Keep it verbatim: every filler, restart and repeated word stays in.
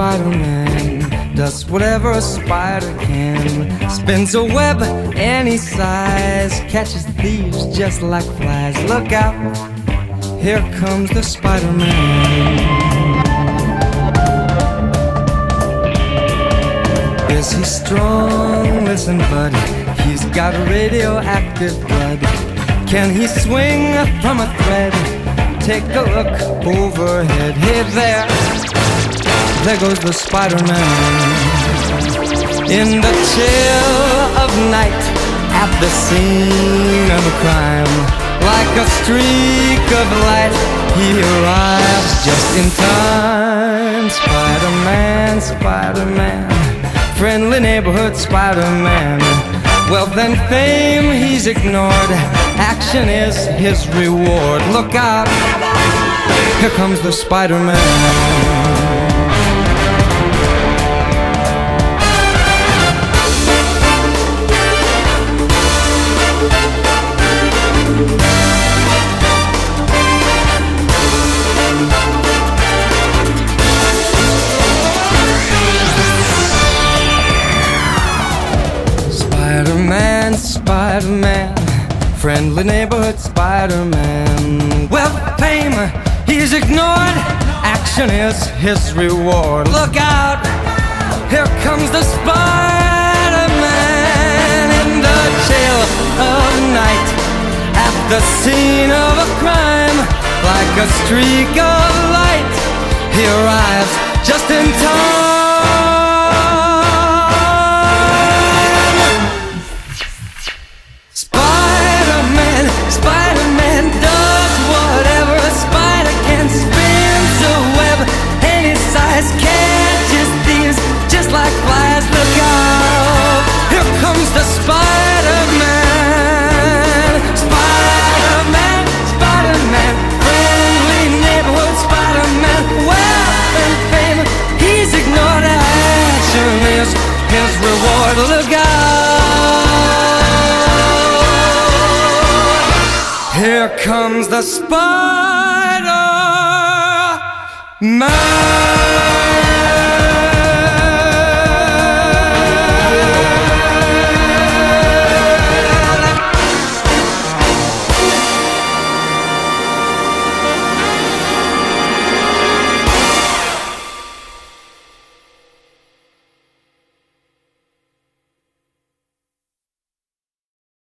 Spider-Man does whatever a spider can. Spins a web any size, catches thieves just like flies. Look out, here comes the Spider-Man. Is he strong? Listen, buddy, he's got radioactive blood. Can he swing from a thread? Take a look overhead. Hey there, there goes the Spider-Man. In the chill of night, at the scene of a crime, like a streak of light, he arrives just in time. Spider-Man, Spider-Man, friendly neighborhood Spider-Man. Wealth and fame he's ignored, action is his reward. Look out, here comes the Spider-Man. Spider-Man, Spider-Man, friendly neighborhood Spider-Man. Wealth, fame, he's ignored, action is his reward. Look out, here comes the Spider-Man. In the chill of night, at the scene of a crime, like a streak of light, he arrives just in time. Spider-Man does whatever a spider can. Spins a web any size, catches thieves just like flies. Look out, here comes the Spider-Man. Spider-Man, Spider-Man, friendly neighborhood Spider-Man. Wealth and fame he's ignored, action is his reward. Look out, here comes the Spider-Man.